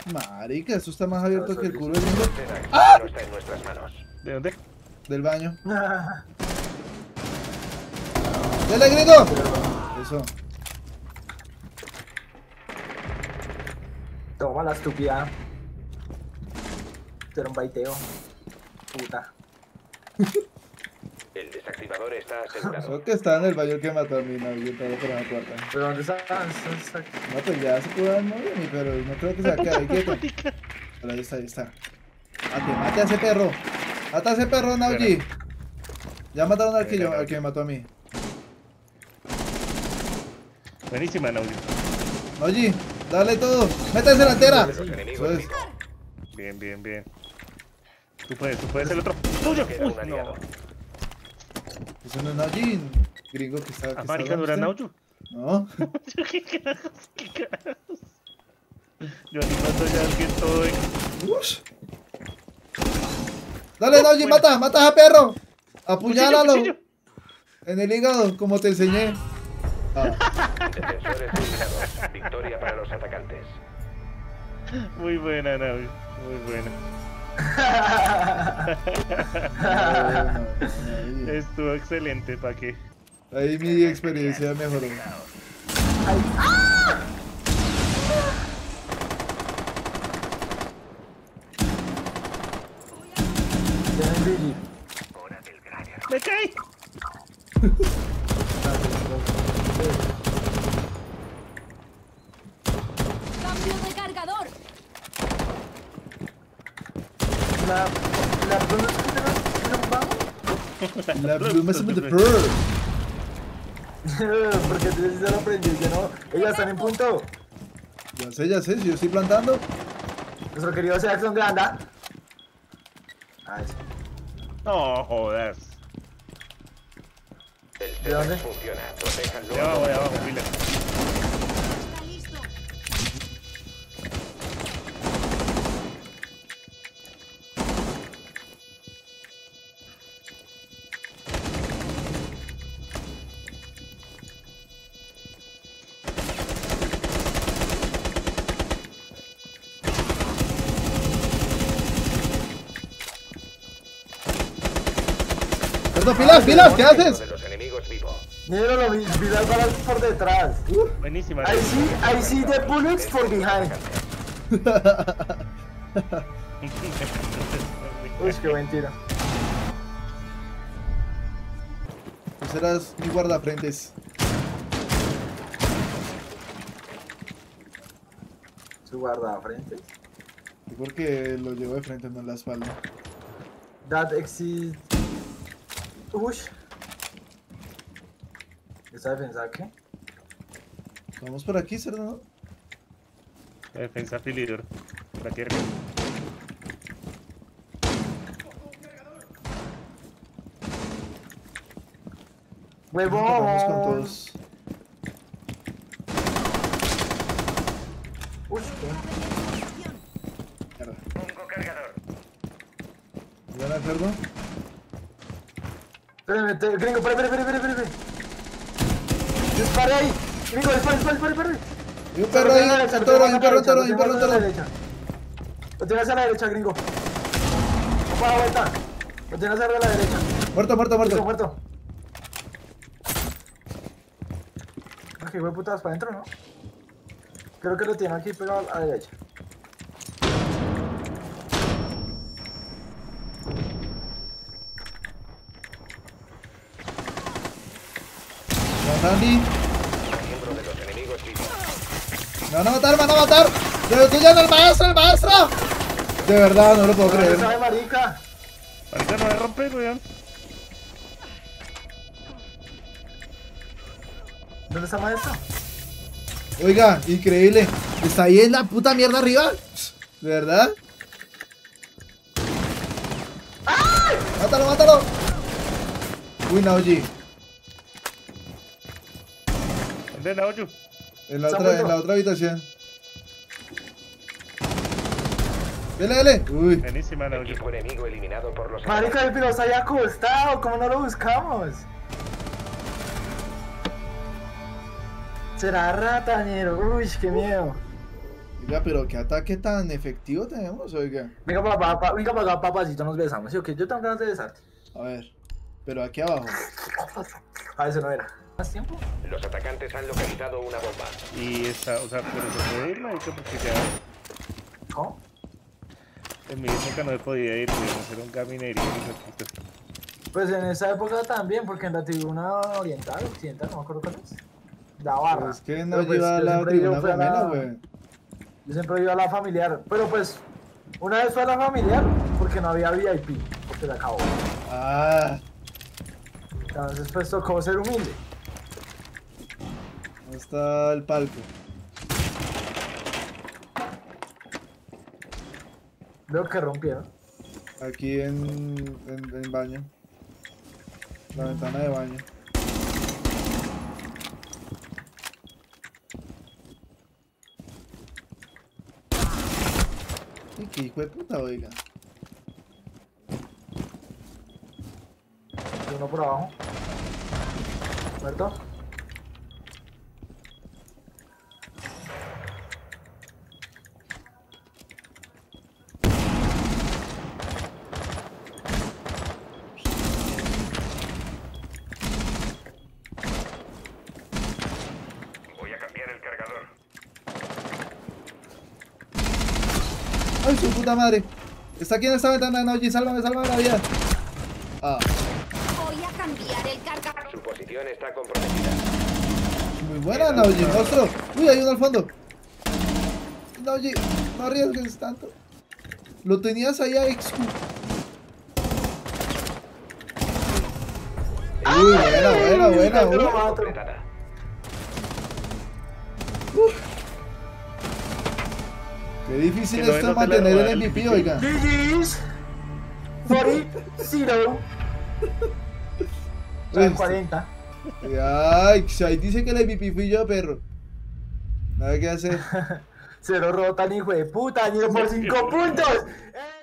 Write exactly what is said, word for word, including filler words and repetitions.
Marica, esto está más abierto que el culo del mundo. ¡Ah! No está en nuestras manos. ¿De dónde? Del baño. ¡Dale, gringo! Eso. Toma la estúpida. Era un baiteo. Puta. El desactivador está asegurado. Eso que está en el baño que mató a mi novio, todo por la puerta. ¿Pero dónde están? No, pues ya se pudo dar novio, mi, pero no creo que se va a quedar ahí quieto. Pero ahí está, ahí está. Mate, mate a ese perro. Mata a ese perro, Nauji. Ya mataron al que, yo, al que me mató a mí. Buenísima, Nauji. Nauji, dale todo. Métase delantera. Eso es. Bien, bien, bien. Tú puedes, tú puedes el otro. ¡Tuyo! ¡Uy, no! Eso no es Nauji, gringo que está... ¿A marica no era Nauji? No. ¿Qué carajos? ¿Qué carajos? Yo animando ya alguien todo en... Ush. Dale, Nauji, Bueno. mata, mata a perro. Apuñálalo. Cuchillo, cuchillo. En el hígado, como te enseñé. Ah. Defensores eliminados. Victoria para los atacantes. Muy buena, Nauji. Muy buena. Bueno, Estuvo excelente, ¿para qué? ahí, ahí mi experiencia mejoró. Ay. ¡Ah! Tienen Billy. ¡Me caí! ¡Cambio de cargador! La, la pluma es que te nos vamos. La pluma es de pearl. Porque tú sí se lo aprendió, yo no. Ellas están en punto. Ya sé, ya sé, si yo estoy plantando. Nuestro querido Jackson Granda. Ah, eso. No jodas. El ¿De dónde? T-Rex funciona. Protéjanlo. De abajo, de abajo, Miller. ¡Está listo! Perdón, Pilas, Pilas, ¿qué haces? De los enemigos vivo. Mira lo vi, Vidal para por detrás. Uh, Buenísima. I see, I see the bullets for behind. Uy, qué buen tiro. Tú serás mi guardafrentes. Su guardafrente. ¿Y por qué lo llevo de frente, no en la espalda? That exit. Uy. ¿Esta defensa qué? Vamos por aquí, cerdo, ¿no? La defensa filidor. La tierra. Vamos con ¡Huevón! todos. Uy, ¿qué? Mierda. Pongo cargador. ¿Ya me cerdo? Espérame, te- gringo, espera, espera, espera, espera, espera. Dispare ahí. Gringo, dispare, dispare, dispare, dispare. Hay un perro ahí, un toro, hay un perro, un toro, hay un perro, un toro. Lo tienes a la derecha, gringo. No para la vuelta. Lo tienes a la derecha. Muerto, muerto, Muerto, muerto. muerto. Ok, voy putadas para adentro, ¿no? Creo que lo tiene aquí pegado a la derecha. No, Nani. Miembro de los enemigos vivo. Me van a matar, me van a matar. ¡Destruyan al maestro, el maestro! De verdad, no lo puedo ¿Dónde creer. sabe, marica? Ahorita no me rompe, weón. ¿Dónde está maestro? Oiga, increíble. ¿Está ahí en la puta mierda arriba? ¿De verdad? ¡Ay! ¡Mátalo, mátalo! Uy, Nauji. ¿Dónde la ocho? En la ¿Se ha otra, en muerto? la otra habitación. Dele, dele. Uy. Buenísima, la ocho. Equipo enemigo eliminado por los Marica, el piloto está ahí acostado. ¿Cómo no lo buscamos? Será ratañero. Uy, qué miedo. Oiga, pero qué ataque tan efectivo tenemos, oiga. Venga para acá, pa- venga para acá, papacito, nos besamos. ¿Sí o qué? Yo tengo ganas de besarte. A ver, pero aquí abajo. A eso no era. ¿Más tiempo? Los atacantes han localizado una bomba. Y está, o sea, pero se puede ir, marica, porque ya ¿Cómo? en mi época no se podía ir, pudieron hacer un gaminería y poquito. Pues en esa época también, porque en la tribuna oriental, occidental, no me acuerdo cuál es. La barra. Es que Pero no pues, lleva yo la siempre iba tribuna fue a gomela, la- güey. Yo siempre iba a la familiar. Pero pues, una vez fue a la familiar porque no había V I P, porque se acabó. Ah, Entonces pues tocó ser humilde. ¿dónde está el palco? Veo que rompieron. Aquí en, en, en baño. La ventana de baño. Y qué hijo de puta, oiga. Uno por abajo. ¿Muerto? Voy a cambiar el cargador. ¡Ay, su puta madre! Está aquí en esta ventana, Nauji, sálvame, sálvame la vida. Ah, Voy a cambiar el cargador. Su posición está comprometida. muy buena, Nauji, monstruo. Uy, hay uno al fondo. Nauji, no arriesgues tanto. Lo tenías ahí a X Q. Uy, buena, buena, buena, Lo buena. mato. Completada. Qué difícil Que no- esto no es te la mantener el robaron. M V P, oiga. G G's. cuarenta. Zero. Uy, cuarenta. Ay, ahí dice que el M V P fui yo, perro. Nada que hacer. Cero rotan, hijo de puta, ni por cinco puntos. ¡Eh!